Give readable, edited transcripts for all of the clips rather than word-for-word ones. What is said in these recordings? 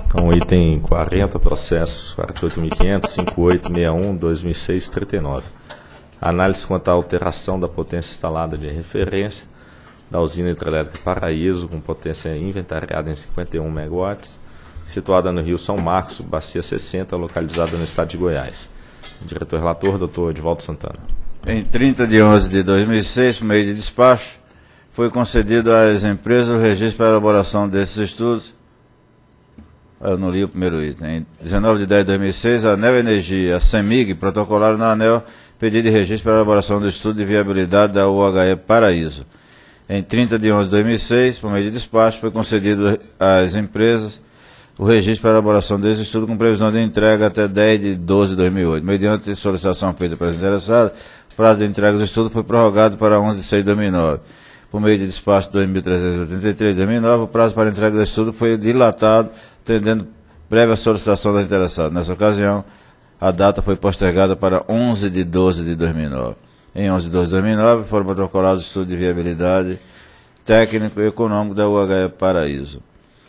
Então, item 40, processo 48.500, 5861, 2006, 39. Análise quanto à alteração da potência instalada de referência da usina hidrelétrica Paraíso, com potência inventariada em 51 MW, situada no Rio São Marcos, bacia 60, localizada no estado de Goiás. Diretor-relator, doutor Edivaldo Santana. Em 30 de 11 de 2006, por meio de despacho, foi concedido às empresas o registro para a elaboração desses estudos. Eu não li o primeiro item. Em 19 de 10 de 2006, a ANEEL Energia e a CEMIG protocolaram na ANEEL pedido de registro para a elaboração do estudo de viabilidade da UHE Paraíso. Em 30 de 11 de 2006, por meio de despacho, foi concedido às empresas o registro para a elaboração desse estudo com previsão de entrega até 10 de 12 de 2008. Mediante solicitação feita pelas interessadas, o prazo de entrega do estudo foi prorrogado para 11 de 6 de 2009. Por meio de despacho 2383 de 2009, o prazo para entrega do estudo foi dilatado, atendendo prévia solicitação das interessadas. Nessa ocasião, a data foi postergada para 11 de 12 de 2009. Em 11 de 12 de 2009, foram protocolados o estudo de viabilidade técnico e econômico da UHE Paraíso.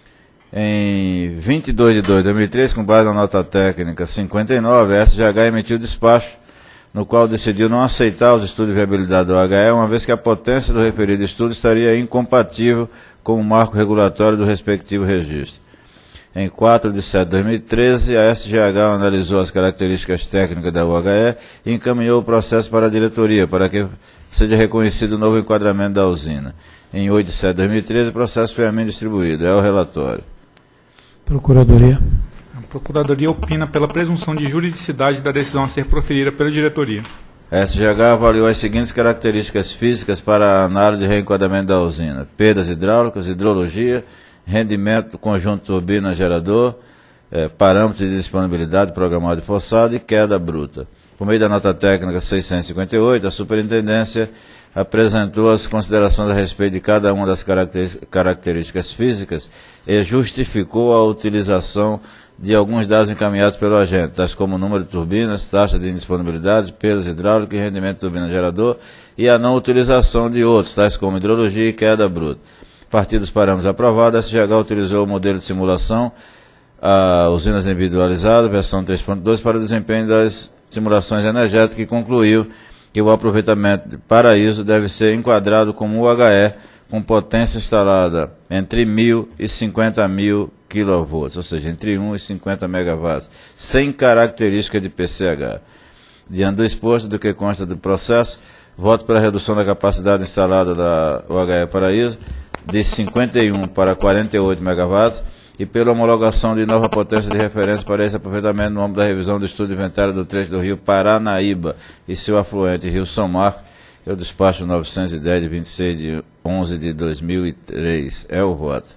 Em 22 de 2 de 2003, com base na nota técnica 59, a SGH emitiu despacho, no qual decidiu não aceitar os estudos de viabilidade do UHE, uma vez que a potência do referido estudo estaria incompatível com o marco regulatório do respectivo registro. Em 4 de 7 de 2013, a SGH analisou as características técnicas da UHE e encaminhou o processo para a diretoria, para que seja reconhecido o novo enquadramento da usina. Em 8 de 7 de 2013, o processo foi a mim distribuído. É o relatório. Procuradoria. A Procuradoria opina pela presunção de juridicidade da decisão a ser proferida pela diretoria. A SGH avaliou as seguintes características físicas para a análise de reenquadramento da usina: perdas hidráulicas, hidrologia, rendimento do conjunto turbina-gerador, parâmetros de disponibilidade programado e forçado e queda bruta. Por meio da nota técnica 658, a superintendência apresentou as considerações a respeito de cada uma das características físicas e justificou a utilização de alguns dados encaminhados pelo agente, tais como número de turbinas, taxa de indisponibilidade, perdas hidráulicas e rendimento do turbina-gerador, e a não utilização de outros, tais como hidrologia e queda bruta. A partir dos parâmetros aprovados, a SGH utilizou o modelo de simulação, usinas individualizadas, versão 3.2, para o desempenho das simulações energéticas e concluiu que o aproveitamento de Paraíso deve ser enquadrado como UHE com potência instalada entre 1.000 e 50.000 kV, ou seja, entre 1 e 50 MW, sem característica de PCH. Diante do exposto do que consta do processo, voto pela redução da capacidade instalada da UHE Paraíso de 51 para 48 MW e pela homologação de nova potência de referência para esse aproveitamento no âmbito da revisão do estudo de inventário do trecho do rio Paranaíba e seu afluente Rio São Marcos, que é o despacho 910 de 26 de 11 de 2003. É o voto.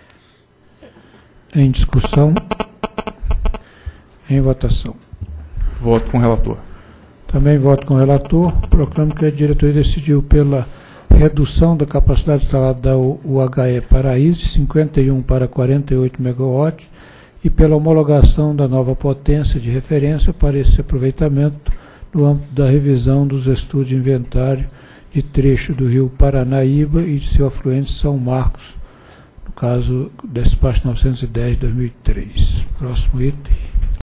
Em discussão. Em votação. Voto com o relator. Também voto com o relator. Proclamo que a diretoria decidiu pela redução da capacidade instalada da UHE Paraíso de 51 para 48 MW e pela homologação da nova potência de referência para esse aproveitamento no âmbito da revisão dos estudos de inventário de trecho do rio Paranaíba e de seu afluente São Marcos, no caso, despacho 910 de 2003. Próximo item.